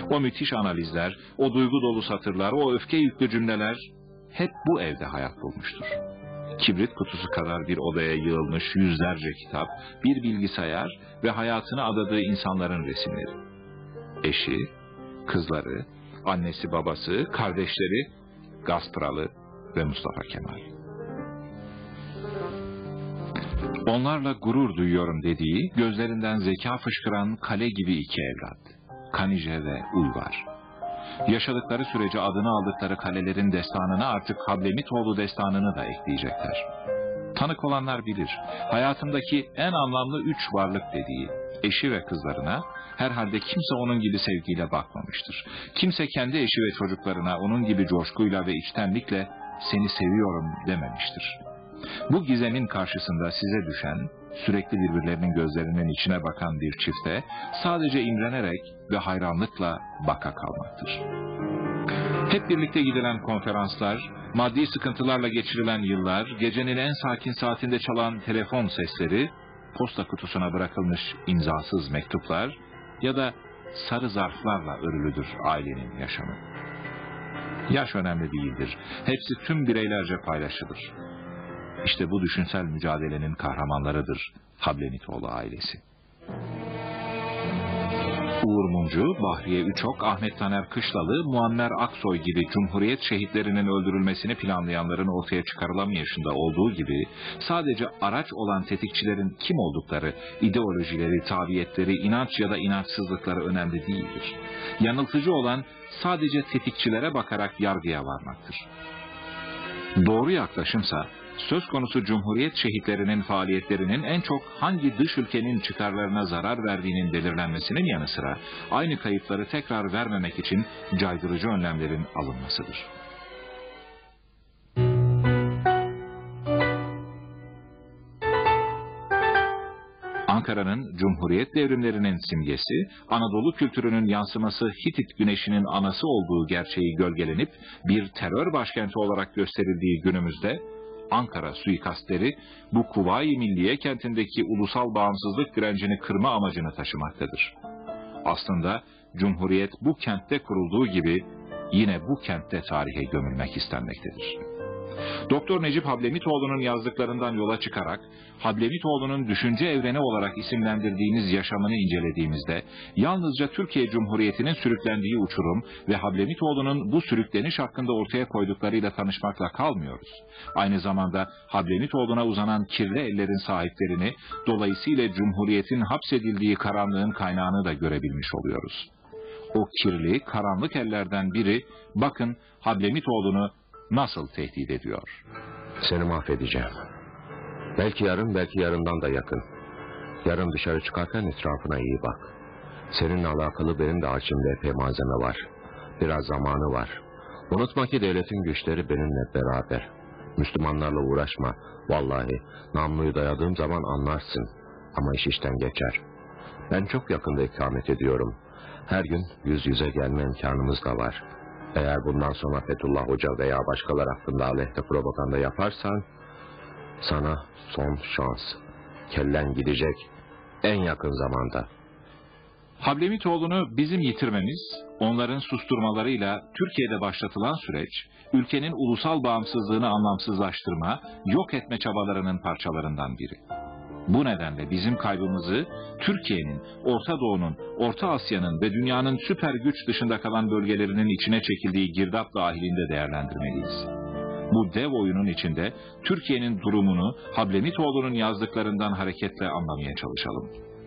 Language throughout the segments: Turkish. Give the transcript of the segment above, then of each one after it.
O müthiş analizler, o duygu dolu satırlar, o öfke yüklü cümleler hep bu evde hayat bulmuştur. Kibrit kutusu kadar bir odaya yığılmış yüzlerce kitap, bir bilgisayar ve hayatını adadığı insanların resimleri. Eşi, kızları, annesi babası, kardeşleri, Gaspıralı ve Mustafa Kemal. Onlarla gurur duyuyorum dediği, gözlerinden zeka fışkıran kale gibi iki evlat, Kanije ve Uyvar. Yaşadıkları sürece adını aldıkları kalelerin destanını artık Hablemitoğlu destanını da ekleyecekler. Tanık olanlar bilir, hayatımdaki en anlamlı 3 varlık dediği eşi ve kızlarına herhalde kimse onun gibi sevgiyle bakmamıştır. Kimse kendi eşi ve çocuklarına onun gibi coşkuyla ve içtenlikle seni seviyorum dememiştir. Bu gizemin karşısında size düşen, sürekli birbirlerinin gözlerinin içine bakan bir çifte sadece imrenerek ve hayranlıkla baka kalmaktır. Hep birlikte gidilen konferanslar, maddi sıkıntılarla geçirilen yıllar, gecenin en sakin saatinde çalan telefon sesleri, posta kutusuna bırakılmış imzasız mektuplar ya da sarı zarflarla örülüdür ailenin yaşamı. Yaş önemli değildir. Hepsi tüm bireylerce paylaşılır. İşte bu düşünsel mücadelenin kahramanlarıdır Hablemitoğlu ailesi. Uğur Mumcu, Bahriye Üçok, Ahmet Taner Kışlalı, Muammer Aksoy gibi Cumhuriyet şehitlerinin öldürülmesini planlayanların ortaya çıkarılamayışında olduğu gibi sadece araç olan tetikçilerin kim oldukları, ideolojileri, tabiyetleri, inanç ya da inançsızlıkları önemli değildir. Yanıltıcı olan sadece tetikçilere bakarak yargıya varmaktır. Doğru yaklaşımsa, söz konusu Cumhuriyet şehitlerinin faaliyetlerinin en çok hangi dış ülkenin çıkarlarına zarar verdiğinin belirlenmesinin yanı sıra aynı kayıpları tekrar vermemek için caydırıcı önlemlerin alınmasıdır. Ankara'nın Cumhuriyet devrimlerinin simgesi, Anadolu kültürünün yansıması Hitit güneşinin anası olduğu gerçeği gölgelenip bir terör başkenti olarak gösterildiği günümüzde, Ankara suikastleri bu Kuvayi Milliye kentindeki ulusal bağımsızlık direncini kırma amacını taşımaktadır. Aslında Cumhuriyet bu kentte kurulduğu gibi yine bu kentte tarihe gömülmek istenmektedir. Doktor Necip Hablemitoğlu'nun yazdıklarından yola çıkarak Hablemitoğlu'nun düşünce evreni olarak isimlendirdiğimiz yaşamını incelediğimizde yalnızca Türkiye Cumhuriyeti'nin sürüklendiği uçurum ve Hablemitoğlu'nun bu sürükleniş hakkında ortaya koyduklarıyla tanışmakla kalmıyoruz. Aynı zamanda Hablemitoğlu'na uzanan kirli ellerin sahiplerini, dolayısıyla Cumhuriyet'in hapsedildiği karanlığın kaynağını da görebilmiş oluyoruz. O kirli, karanlık ellerden biri, bakın Hablemitoğlu'nu nasıl tehdit ediyor? Seni mahvedeceğim. Belki yarın, belki yarından da yakın. Yarın dışarı çıkarken etrafına iyi bak. Seninle alakalı benim de açımda epey malzeme var. Biraz zamanı var. Unutma ki devletin güçleri benimle beraber. Müslümanlarla uğraşma. Vallahi namluyu dayadığım zaman anlarsın. Ama iş işten geçer. Ben çok yakında ikamet ediyorum. Her gün yüz yüze gelme imkanımız da var. Eğer bundan sonra Fethullah Hoca veya başkaları hakkında aleyhte propaganda yaparsan, sana son şans. Kellen gidecek en yakın zamanda. Hablemitoğlu'nu bizim yitirmemiz, onların susturmalarıyla Türkiye'de başlatılan süreç, ülkenin ulusal bağımsızlığını anlamsızlaştırma, yok etme çabalarının parçalarından biri. Bu nedenle bizim kaybımızı Türkiye'nin, Orta Doğu'nun, Orta Asya'nın ve dünyanın süper güç dışında kalan bölgelerinin içine çekildiği girdap dahilinde değerlendirmeliyiz. Bu dev oyunun içinde Türkiye'nin durumunu Hablemitoğlu'nun yazdıklarından hareketle anlamaya çalışalım.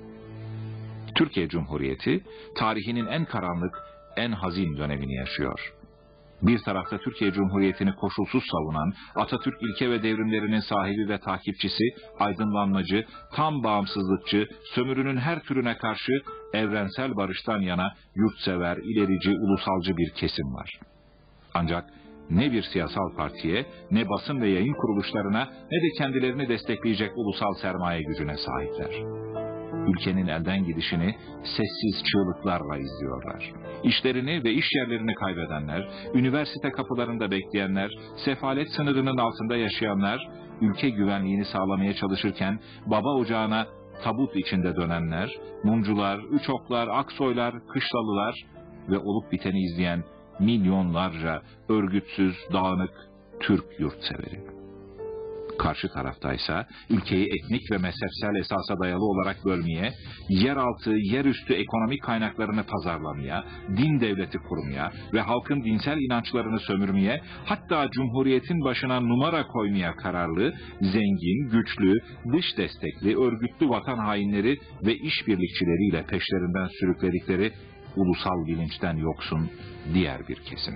Türkiye Cumhuriyeti tarihinin en karanlık, en hazin dönemini yaşıyor. Bir tarafta Türkiye Cumhuriyeti'ni koşulsuz savunan, Atatürk ilke ve devrimlerinin sahibi ve takipçisi, aydınlanmacı, tam bağımsızlıkçı, sömürünün her türüne karşı evrensel barıştan yana yurtsever, ilerici, ulusalcı bir kesim var. Ancak ne bir siyasal partiye, ne basın ve yayın kuruluşlarına, ne de kendilerini destekleyecek ulusal sermaye gücüne sahipler. Ülkenin elden gidişini sessiz çığlıklarla izliyorlar. İşlerini ve iş yerlerini kaybedenler, üniversite kapılarında bekleyenler, sefalet sınırının altında yaşayanlar, ülke güvenliğini sağlamaya çalışırken baba ocağına tabut içinde dönenler, Mumcular, Üçoklar, Aksoylar, Kışlalılar, ve olup biteni izleyen milyonlarca örgütsüz, dağınık Türk yurtseveri. Karşı taraftaysa ülkeyi etnik ve mezhepsel esasa dayalı olarak bölmeye, yeraltı, yerüstü ekonomik kaynaklarını pazarlamaya, din devleti kurmaya ve halkın dinsel inançlarını sömürmeye, hatta Cumhuriyet'in başına numara koymaya kararlı, zengin, güçlü, dış destekli, örgütlü vatan hainleri ve işbirlikçileriyle peşlerinden sürükledikleri ulusal bilinçten yoksun diğer bir kesim.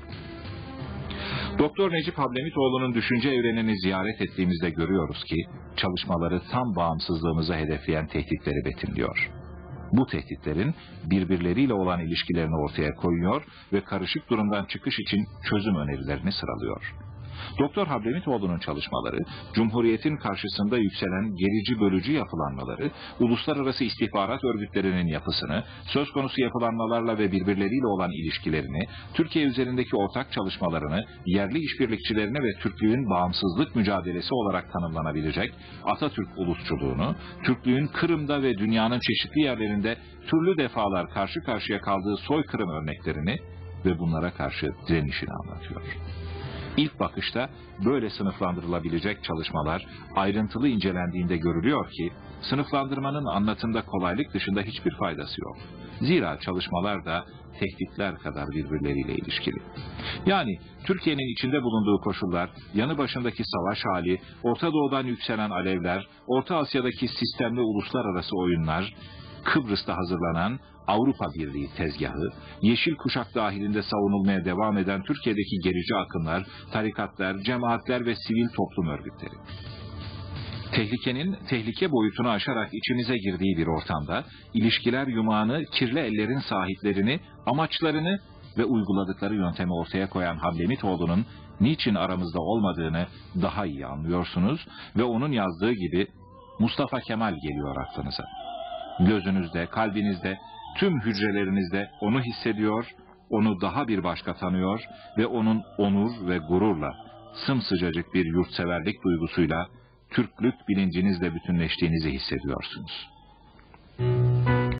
Doktor Necip Hablemitoğlu'nun düşünce evrenini ziyaret ettiğimizde görüyoruz ki çalışmaları tam bağımsızlığımızı hedefleyen tehditleri betimliyor. Bu tehditlerin birbirleriyle olan ilişkilerini ortaya koyuyor ve karışık durumdan çıkış için çözüm önerilerini sıralıyor. Doktor Hablemitoğlu'nun çalışmaları, Cumhuriyet'in karşısında yükselen gerici bölücü yapılanmaları, uluslararası istihbarat örgütlerinin yapısını, söz konusu yapılanmalarla ve birbirleriyle olan ilişkilerini, Türkiye üzerindeki ortak çalışmalarını, yerli işbirlikçilerine ve Türklüğün bağımsızlık mücadelesi olarak tanımlanabilecek Atatürk ulusçuluğunu, Türklüğün Kırım'da ve dünyanın çeşitli yerlerinde türlü defalar karşı karşıya kaldığı soykırım örneklerini ve bunlara karşı direnişini anlatıyor. İlk bakışta böyle sınıflandırılabilecek çalışmalar ayrıntılı incelendiğinde görülüyor ki sınıflandırmanın anlatımda kolaylık dışında hiçbir faydası yok. Zira çalışmalar da tehditler kadar birbirleriyle ilişkili. Yani Türkiye'nin içinde bulunduğu koşullar, yanı başındaki savaş hali, Orta Doğu'dan yükselen alevler, Orta Asya'daki sistemli uluslararası oyunlar, Kıbrıs'ta hazırlanan Avrupa Birliği tezgahı, yeşil kuşak dahilinde savunulmaya devam eden Türkiye'deki gerici akımlar, tarikatlar, cemaatler ve sivil toplum örgütleri. Tehlikenin tehlike boyutunu aşarak içimize girdiği bir ortamda, ilişkiler yumağını, kirli ellerin sahiplerini, amaçlarını ve uyguladıkları yöntemi ortaya koyan Hablemitoğlu'nun niçin aramızda olmadığını daha iyi anlıyorsunuz ve onun yazdığı gibi Mustafa Kemal geliyor aklınıza. Gözünüzde, kalbinizde, tüm hücrelerinizde onu hissediyor, onu daha bir başka tanıyor ve onun onur ve gururla, sımsıcacık bir yurtseverlik duygusuyla, Türklük bilincinizle bütünleştiğinizi hissediyorsunuz.